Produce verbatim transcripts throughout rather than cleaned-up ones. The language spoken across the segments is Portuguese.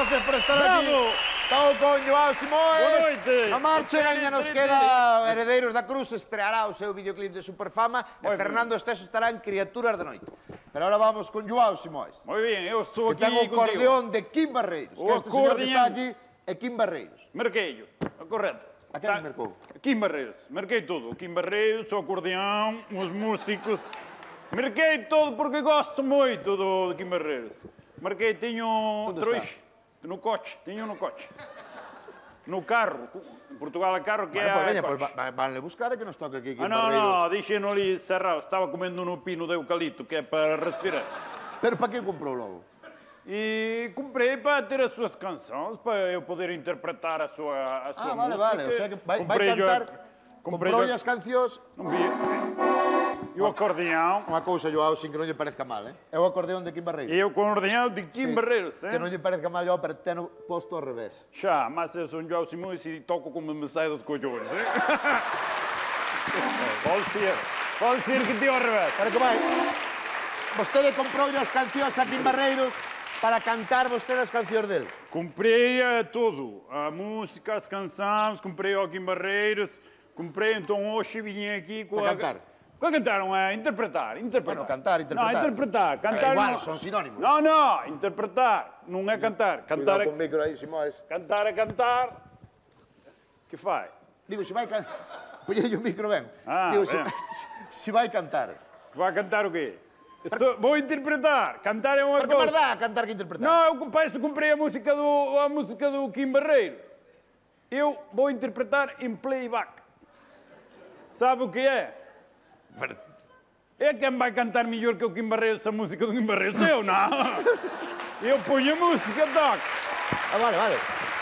gracias por estar aquí. Estou con Joao Simoes. Boa noite. A marcha gaña nos queda Heredeiros da Cruz, estreará o seu videoclip de Superfama e Fernando Esteso estará en Criaturas de Noite. Pero ahora vamos con Joao Simoes. Moi ben, eu estou que aquí ten o contigo. acordeón de Kim Barreiros. Que este señor que está aquí é Kim Barreiros. Merqueillo, correto. A quen mercou? Kim Barreiros, merquei tudo. Kim Barreiros, o acordeão, os músicos. Merquei todo porque gosto moito do Kim Barreiros. Marquei, teño trouxe no coche, teño no coche. No carro, en Portugal a carro que é a coche. Pois vanle buscar e que nos toque aquí Kim Ah, non, Barreiros. non, dixeno ali cerrado, estaba comendo no pino de eucalipto, que é para respirar. Pero para que comprou logo? E comprei para ter as súas canções, para eu poder interpretar a súa, a Ah, súa vale, música. vale, o sea que vai, vai Comprei cantar, comprei comprou as cancións. Non vi. E o acordeão. Unha cousa, Joao, sin que non lle parezca mal, eh? É o acordeón de Kim Barreiros. E o acordeão de Kim Barreiros, eh? Que non lle parezca mal, Joao, pero teno posto ao revés. Xa, mas eu son Joao Simoes e toco como me sai dos collores, eh? Pode ser, pode ser que te ao revés. Para que vai. Vostede comprou as cancións a Kim Barreiros para cantar vostede as cancións dele. Comprei uh, tudo, a música, as canções, comprei ao Kim Barreiros, comprei, então hoje vim aqui com Para a... cantar? Para cantar, não é? Interpretar, interpretar. Bueno, cantar, interpretar. Não, interpretar. Cantar É igual, não... son sinónimos. Não, não, interpretar, não é cantar. Cantar Cuidado é... con o micro aí, Simoes. Cantar é cantar. Que faz? Digo, se vai cantar... Poñei o micro ben. Ah, Digo, se, ben. se vai cantar. Vai cantar o quê? Só, vou interpretar. Cantar é uma Porque coisa. verdade, cantar que interpretar. Não, eu para isso comprei a música do, a música do Kim Barreiros. Eu vou interpretar em playback. Sabe o que é? É quem vai cantar melhor que o Kim Barreiros a música do Kim Barreiros. Eu não. Eu ponho a música, toco. Ah, vale, vale.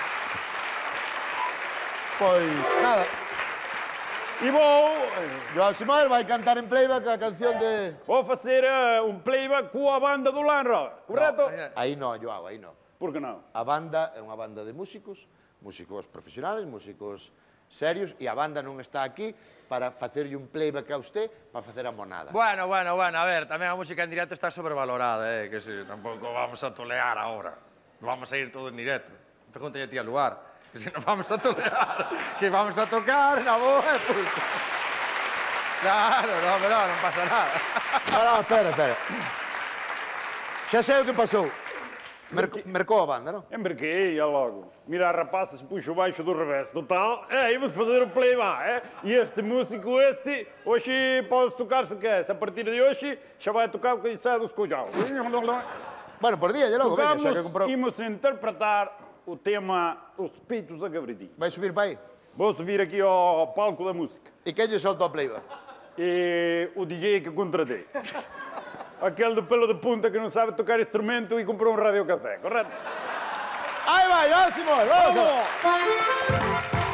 Pois, nada. E vou... Joao Simoes vai cantar en playback a canción de... Vou fazer uh, um playback com a banda do Land Rover, correto? No, aí non, Joao, aí non. Por que não? A banda é unha banda de músicos, músicos profesionales, músicos serios, e a banda non está aquí para facerlle un playback a usted para facer a monada. Bueno, bueno, bueno, a ver, tamén a música en directo está sobrevalorada, eh, que si, tampouco vamos a tolear ahora. Vamos a ir todo en directo. Pregúntale a ti al lugar. Que si nos vamos a tolear, que vamos a tocar, na boa, puto. Claro, no, pero non pasa nada. Ah, no, espera, espera. Xa sei o que pasou. Merco, mercou a banda, non? É merquei, é logo. Mira a rapaça, se puxo baixo do revés. Total, é, vamos fazer o playback, é? E este músico, este, hoje pode tocar se quer. Se a partir de hoje, já vai tocar o que sai dos colhão. Bueno, por día, logo, Tocamos, veña, xa que comprou. imos interpretar o tema Os Pitos da Cabritinha. Vai subir para aí? Vou subir aqui ao palco da música. E quen lle solta o playback? E o D J que contratei. Aquele do pelo de punta que não sabe tocar instrumento e comprou um radiocassete, correto? Aí vai, Joao Simoes, vamos! vamos.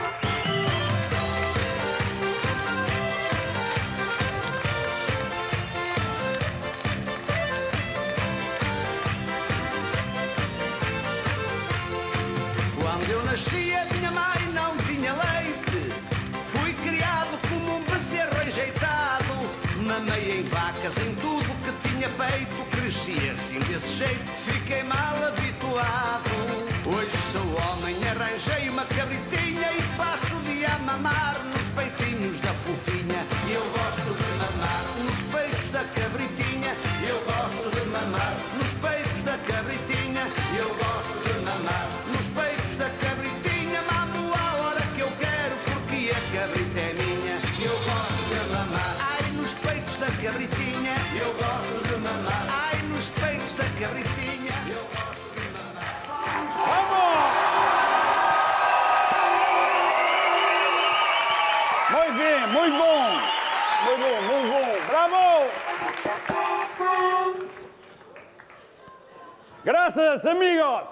Quando eu nasci a minha mãe não tinha leite. Fui criado como um bezerro rejeitado. Mamei em vacas, em tudo que tinha peito. Cresci assim desse jeito, fiquei mal habituado. Hoje sou homem, arranjei uma cabritinha e passo o dia a mamar nos peitinhos da fofinha. Eu gosto de mamar nos peitos da cabritinha. Eu gosto de mamar nos peitos da cabritinha. Eu gosto de mamar nos peitos da cabritinha. Mamo a hora que eu quero porque a cabrita é minha. Eu gosto de mamar, ai, nos peitos da cabritinha. Eu gosto de mamar, ai, nos peitos da cabritinha. Eu gosto de mamar. Vamos! Muito bem, muito bom! Muito bom, muito bom! Bravo! Graças, amigos!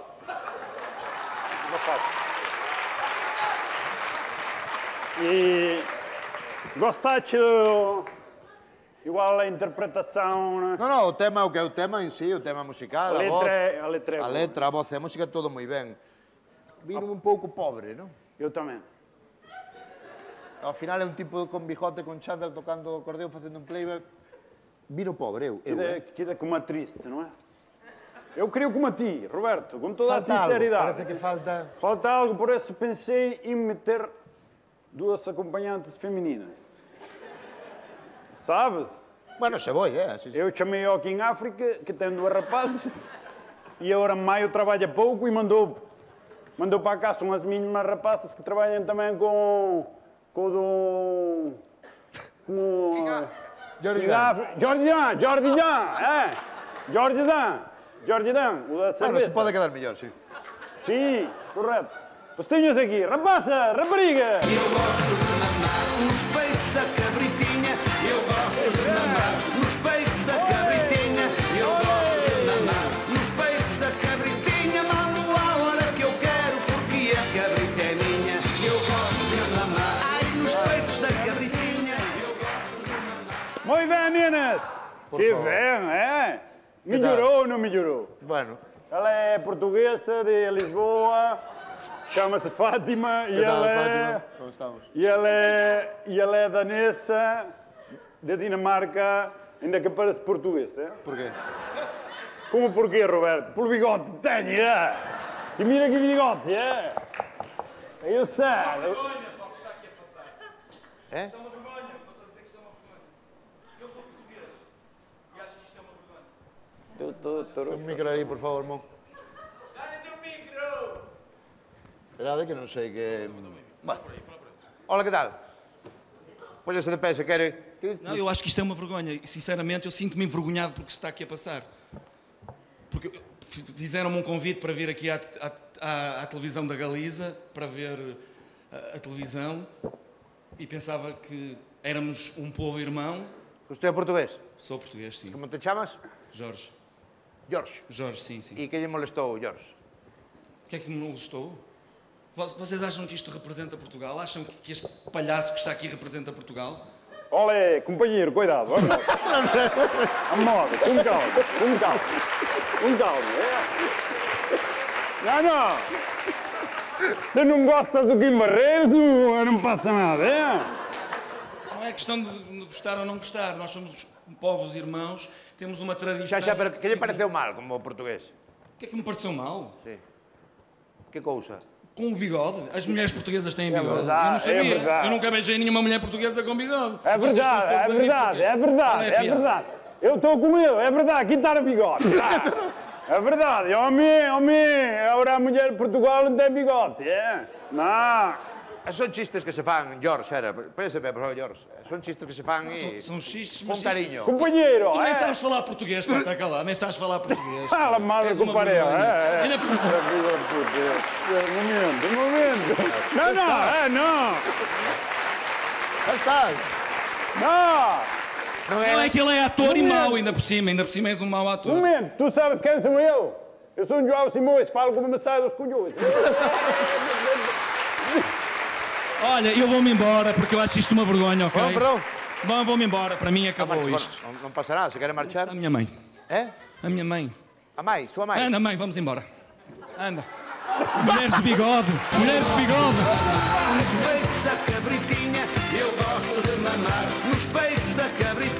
E gostaste igual a interpretação, né? Non, non, o tema, o que é o tema en sí, o tema musical, A a, voz... letra é- a letra é A boa. letra, a voz e a música, todo moi ben. Vino un pouco pobre, non? Eu também. Ao final é un tipo con bijote, con chándal, tocando o acordeón, facendo un playback. Vino pobre, eu, eu, Queda, eh? queda como a triste, não é? Eu queria como a ti, Roberto, com toda Falta a algo, sinceridade. parece que falta... Falta algo, por isso pensei em meter duas acompanhantes femininas. Sabes? Bueno, se voy, eh? Sí, sí. Eu chamei aqui em África, que tem duas rapazes, e agora Maio trabalha pouco e mandou, mandou para cá. São as mesmas rapazes que trabalham também com, com o do... Com, Jordi em Dan. África. Jordi Dan, Jordi Dan, é. Jordi Dan, Jordi Dan, o da Bueno, cerveja. se pode quedar mellor, sí. Sim, correto. Os tenhas aqui, rapaza, rapariga. Eu gosto de mamar nos peitos da cabritinha. Eu gosto de mamar nos peitos da cabritinha. Eu gosto de mamar nos peitos da cabritinha. Mamo à hora que eu quero, porque a cabrita é minha. Eu gosto de mamar, ai, nos peitos da cabritinha. Eu gosto de mamar. Muito bem, meninas. Por Que favor. bem, é? Melhorou ou não melhorou? Bueno, Ela é portuguesa de Lisboa, chama-se Fátima e que tal, ela é... Fátima? Como estamos? E ela é, e ela é danesa, da Dinamarca, ainda que parece portuguesa. Por quê? Como porquê, Roberto? Pelo bigode que tenho, é? E mira que bigode, é? Aí está. É? Isto é uma vergonha, estou a dizer que isto é uma vergonha. Eu sou português e acho que isto é uma vergonha. Un micro aí, por favor, mon. Dá-lhe um micro! Esperade que non sei que... Bueno. Hola, que tal? Póñase de pé, se quere... Não, eu acho que isto é uma vergonha. E, sinceramente, eu sinto-me envergonhado porque se está aqui a passar. Porque f- fizeram-me um convite para vir aqui à, te- à- à- à televisão da Galiza, para ver a, a televisão, e pensava que éramos um povo irmão. Usted é portugués? Sou português, sim. Como te chamas? Jorge. George. Jorge, sim, sim. E que lle molestou, George? O que é que me molestou? Vo- Vocês acham que isto representa Portugal? Acham que que este palhaço que está aqui representa Portugal? Olé, companheiro, cuidado, vamos lá. A moda, com calma, com calma. Com calma, é? Não, não. Se não gostas do Kim Barreiros, não, não passa nada, é? Não é questão de de gostar ou não gostar. Nós somos povos irmãos, temos uma tradição... Xa, xa, pero que lle pareceu mal como portugués? O que é que me pareceu mal? Sí. Que cousa? Com o bigode? As mulheres portuguesas têm bigode? verdade, eu não sabia. é verdade. Eu nunca beijei nenhuma mulher portuguesa com bigode. É Vocês verdade, estão é todos a rir verdade, porquê? é Qual verdade, a é piada? verdade. Eu estou com ele, é verdade, aqui está o bigode. É verdade, homem, homem, agora a mulher de Portugal não tem bigode, é? Não. Son chistes que se fan, George, era. Póñase pé, por favor, George. Son chistes que se fan e... São, são xistes, Com mas isto- cariño. Companheiro, Tu nem é? sabes falar português, pá, está calado. Nem sabes falar português. Fala mal És com uma o parel, vergonha. é, é. Ainda- Filho da puta, um momento, um momento. Não, não, é, não. Já está. Não. Non Não, é... é que ele é ator e Momento. mau, ainda por cima. Ainda por cima és um mau Um ator. momento, tu sabes quem sou eu? Eu sou um João Simões, falo como me sai dos colhões. Olha, eu vou-me embora porque eu acho isto uma vergonha, ok? Perdón, perdón. Bom, vou-me embora. Para mim acabou Marcha, isto. bueno, non, non pasa nada, se quere marchar. A minha mãe. Eh? A minha mãe. A mai, súa mai. Anda, mãe, vamos embora. Anda. Mulheres de bigode. Mulheres de bigode. Nos peitos da cabritinha, eu gosto de mamar. Nos peitos da cabritinha.